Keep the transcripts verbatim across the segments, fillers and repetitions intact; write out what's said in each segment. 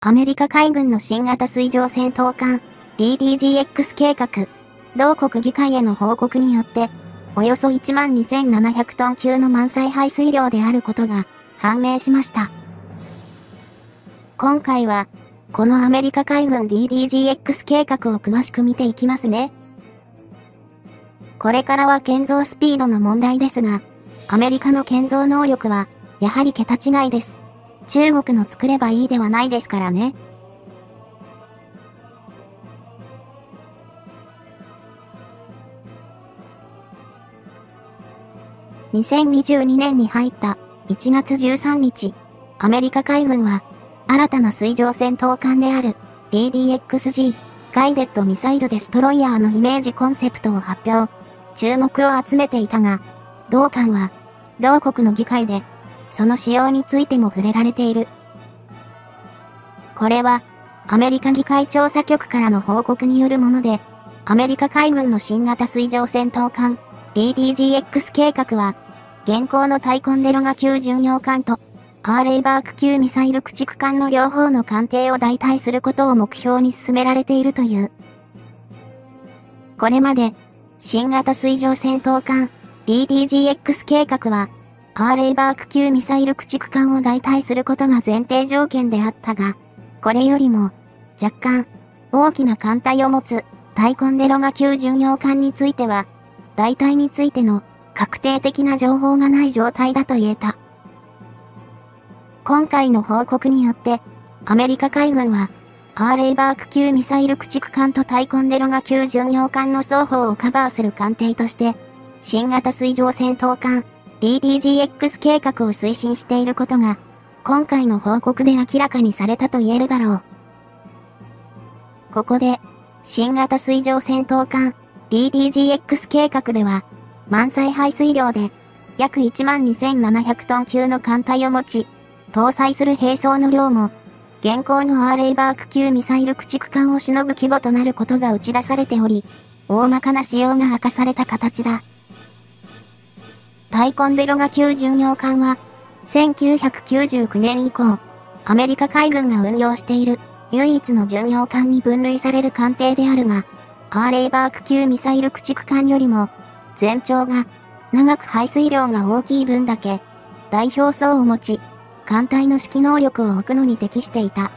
アメリカ海軍の新型水上戦闘艦 ディーディージーエックス 計画、同国議会への報告によって、およそいちまんにせんななひゃくトン級の満載排水量であることが判明しました。今回は、このアメリカ海軍 ディーディージーエックス 計画を詳しく見ていきますね。これからは建造スピードの問題ですが、アメリカの建造能力は、やはり桁違いです。中国の作ればいいではないですからね。にせんにじゅうにねんに入ったいちがつじゅうさんにち、アメリカ海軍は、新たな水上戦闘艦である ディーディーエックスジー ガイデッドミサイルデストロイヤーのイメージコンセプトを発表。注目を集めていたが、同艦は、同国の議会で、その使用についても触れられている。これは、アメリカ議会調査局からの報告によるもので、アメリカ海軍の新型水上戦闘艦 ディーディージーエックス 計画は、現行のタイコンデロガ級巡洋艦と、アーレイバーク級ミサイル駆逐艦の両方の艦艇を代替することを目標に進められているという。これまで、新型水上戦闘艦 ディーディージーエックス 計画は、アーレイバーク級ミサイル駆逐艦を代替することが前提条件であったが、これよりも、若干、大きな艦隊を持つタイコンデロガ級巡洋艦については、代替についての確定的な情報がない状態だと言えた。今回の報告によって、アメリカ海軍は、アーレイバーク級ミサイル駆逐艦とタイコンデロガ級巡洋艦の双方をカバーする艦艇として、新型水上戦闘艦 ディーディージーエックス 計画を推進していることが、今回の報告で明らかにされたと言えるだろう。ここで、新型水上戦闘艦 ディーディージーエックス 計画では、満載排水量で、約いちまんにせんななひゃくトン級の艦隊を持ち、搭載する兵装の量も、現行のアーレイバーク級ミサイル駆逐艦をしのぐ規模となることが打ち出されており、大まかな仕様が明かされた形だ。タイコンデロガ級巡洋艦は、せんきゅうひゃくきゅうじゅうきゅうねん以降、アメリカ海軍が運用している唯一の巡洋艦に分類される艦艇であるが、アーレイバーク級ミサイル駆逐艦よりも、全長が長く排水量が大きい分だけ、代表層を持ち、艦隊の指揮能力を置くのに適していた。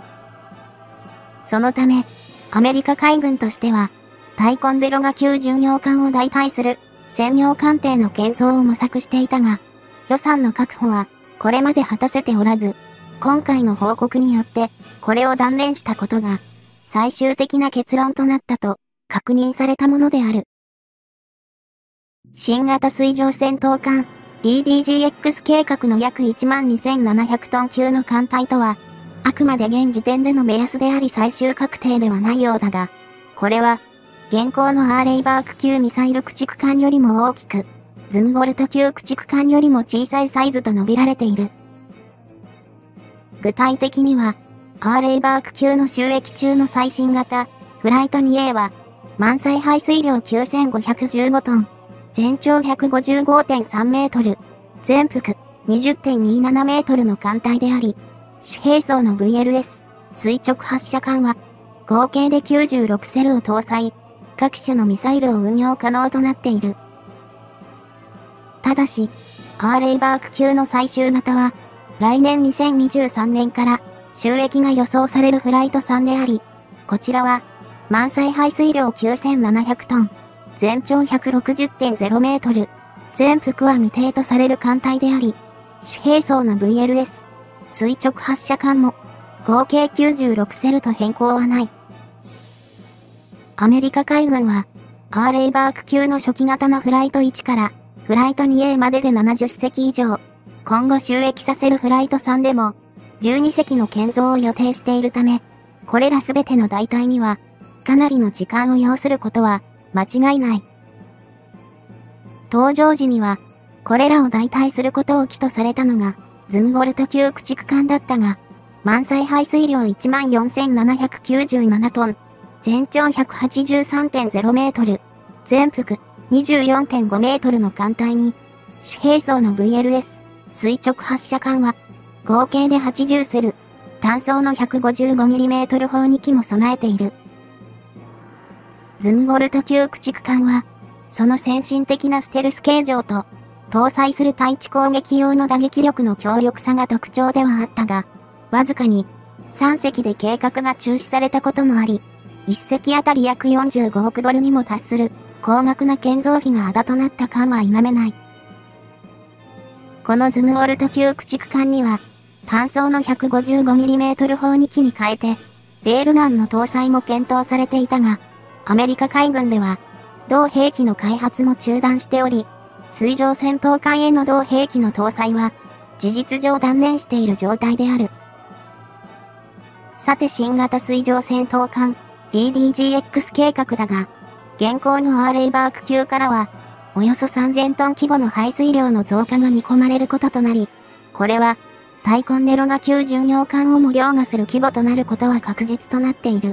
そのため、アメリカ海軍としては、タイコンデロガ級巡洋艦を代替する専用艦艇の建造を模索していたが、予算の確保はこれまで果たせておらず、今回の報告によってこれを断念したことが最終的な結論となったと確認されたものである。新型水上戦闘艦ディーディージーエックス 計画の約いちまんにせんななひゃくトン級の艦隊とは、あくまで現時点での目安であり最終確定ではないようだが、これは、現行のアーレイバーク級ミサイル駆逐艦よりも大きく、ズムボルト級駆逐艦よりも小さいサイズと述べられている。具体的には、アーレイバーク級の収益中の最新型、フライト ツーエー は、満載排水量きゅうせんごひゃくじゅうごトン。全長 ひゃくごじゅうごてんさんメートル、全幅 にじゅってんにななメートルの艦隊であり、主兵装の ブイエルエス 垂直発射艦は、合計できゅうじゅうろくセルを搭載、各種のミサイルを運用可能となっている。ただし、アーレイバーク級の最終型は、来年にせんにじゅうさんねんから収益が予想されるフライトスリーであり、こちらは、満載排水量きゅうせんななひゃくトン。全長 ひゃくろくじゅってんゼロメートル、全幅は未定とされる艦隊であり、主兵装の ブイエルエス、垂直発射艦も、合計きゅうじゅうろくセルと変更はない。アメリカ海軍は、アーレイバーク級の初期型のフライトワンからフライト ツーエー まででななじゅっせき以上、今後収益させるフライトスリーでも、じゅうにせきの建造を予定しているため、これらすべての代替には、かなりの時間を要することは、間違いない。登場時には、これらを代替することを期とされたのが、ズムボルト級駆逐艦だったが、満載排水量 いちまんよんせんななひゃくきゅうじゅうななトン、全長 ひゃくはちじゅうさんてんゼロメートル、全幅 にじゅうよんてんごメートルの艦隊に、主兵装の ブイエルエス、垂直発射艦は、合計ではちじゅうセル、 単装の ひゃくごじゅうごミリメートル 砲に機も備えている。ズムウォルト級駆逐艦は、その先進的なステルス形状と、搭載する対地攻撃用の打撃力の強力さが特徴ではあったが、わずかにさん隻で計画が中止されたこともあり、いっ隻あたり約よんじゅうごおくドルにも達する高額な建造費があだとなった感は否めない。このズムウォルト級駆逐艦には、単装の ひゃくごじゅうごミリメートル 砲に機に変えて、レールガンの搭載も検討されていたが、アメリカ海軍では、同兵器の開発も中断しており、水上戦闘艦への同兵器の搭載は、事実上断念している状態である。さて新型水上戦闘艦 ディーディージーエックス 計画だが、現行のアーレイバーク級からは、およそさんぜんトン規模の排水量の増加が見込まれることとなり、これは、タイコンデロガ級巡洋艦をも凌駕する規模となることは確実となっている。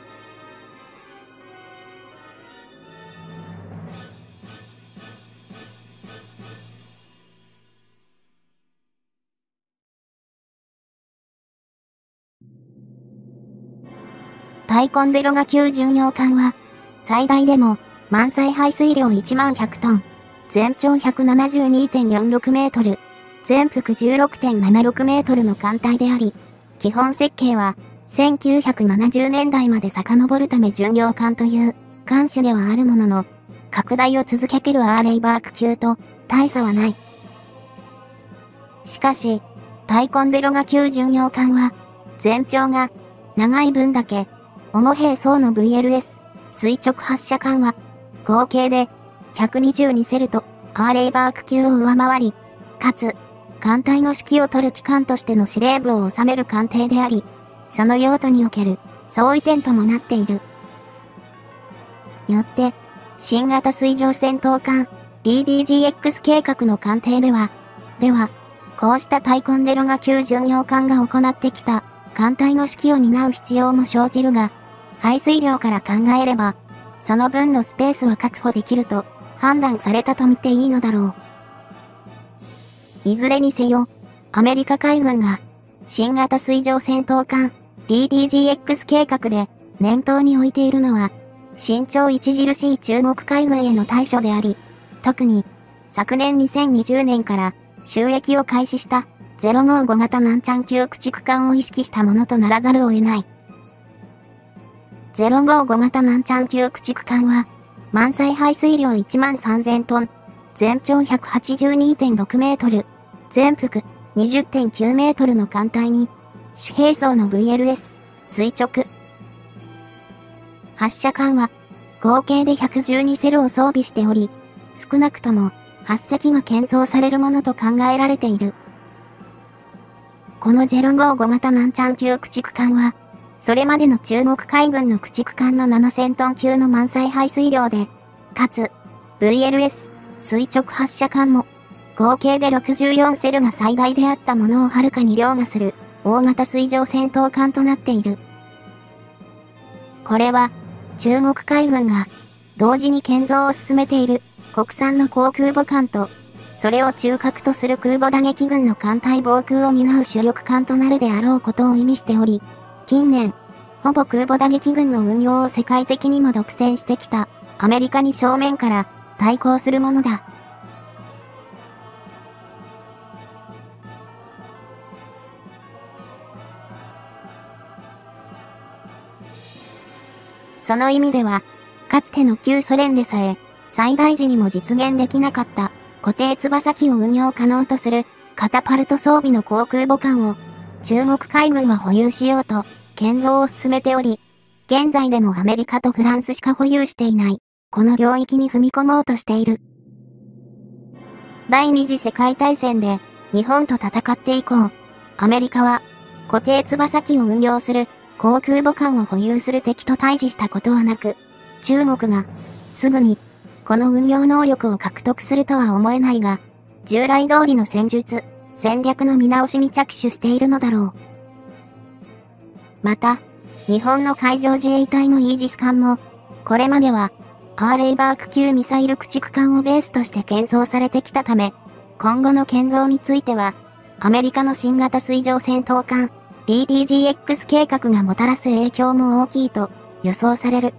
タイコンデロガ級巡洋艦は、最大でも、満載排水量いちまんひゃくトン、全長 ひゃくななじゅうにてんよんろくメートル、全幅 じゅうろくてんななろくメートルの艦隊であり、基本設計は、せんきゅうひゃくななじゅうねんだいまで遡るため巡洋艦という、艦種ではあるものの、拡大を続けるアーレイバーク級と、大差はない。しかし、タイコンデロガ級巡洋艦は、全長が、長い分だけ、主兵装の ブイエルエス、垂直発射艦は、合計で、ひゃくにじゅうにセルと、アーレイバーク級を上回り、かつ、艦隊の指揮を取る機関としての司令部を収める艦艇であり、その用途における総移転ともなっている。よって、新型水上戦闘艦 ディーディージーエックス 計画の艦艇では、では、こうしたタイコンデロガ級巡洋艦が行ってきた艦隊の指揮を担う必要も生じるが、排水量から考えれば、その分のスペースは確保できると判断されたと見ていいのだろう。いずれにせよ、アメリカ海軍が、新型水上戦闘艦 ディーディージーエックス 計画で念頭に置いているのは、慎重著しい中国海軍への対処であり、特に、昨年にせんにじゅうねんから収益を開始したゼロごご型ナンチャン級駆逐艦を意識したものとならざるを得ない。ゼロごご型ナンチャン級駆逐艦は、満載排水量いちまんさんぜんトン、全長 ひゃくはちじゅうにてんろくメートル、全幅 にじゅってんきゅうメートルの艦隊に、主兵装の ブイエルエス、垂直発射艦は、合計でひゃくじゅうにセルを装備しており、少なくともはち隻が建造されるものと考えられている。このゼロごご型ナンチャン級駆逐艦は、それまでの中国海軍の駆逐艦のななせんトン級の満載排水量で、かつ、ブイエルエス、垂直発射艦も、合計でろくじゅうよんセルが最大であったものをはるかに凌駕する、大型水上戦闘艦となっている。これは、中国海軍が、同時に建造を進めている、国産の航空母艦と、それを中核とする空母打撃群の艦隊防空を担う主力艦となるであろうことを意味しており、近年、ほぼ空母打撃群の運用を世界的にも独占してきた、アメリカに正面から対抗するものだ。その意味では、かつての旧ソ連でさえ、最大時にも実現できなかった固定翼機を運用可能とするカタパルト装備の航空母艦を中国海軍は保有しようと建造を進めており、現在でもアメリカとフランスしか保有していないこの領域に踏み込もうとしている。第二次世界大戦で日本と戦って以降、アメリカは固定翼機を運用する航空母艦を保有する敵と対峙したことはなく、中国がすぐにこの運用能力を獲得するとは思えないが、従来通りの戦術、戦略の見直しに着手しているのだろう。また、日本の海上自衛隊のイージス艦も、これまではアーレイバーク級ミサイル駆逐艦をベースとして建造されてきたため、今後の建造については、アメリカの新型水上戦闘艦ディーディージーエックス 計画がもたらす影響も大きいと予想される。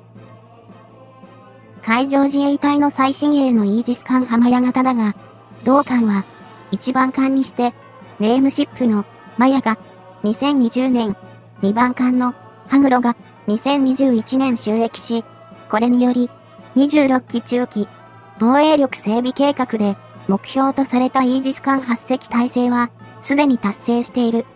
海上自衛隊の最新鋭のイージス艦浜屋型だが、同艦はいちばん艦にして、ネームシップのマヤがにせんにじゅうねん、にばん艦のハグロがにせんにじゅういちねん就役し、これによりにじゅうろっき中期防衛力整備計画で目標とされたイージス艦はっせき体制はすでに達成している。